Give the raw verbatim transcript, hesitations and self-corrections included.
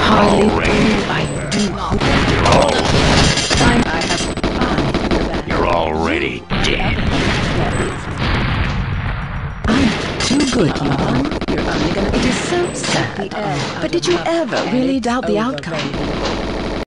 hardly already... do. I do hope You're, I have you're already dead. I'm too good, Lana. You're only gonna... It is so sad. But did you ever really doubt the outcome?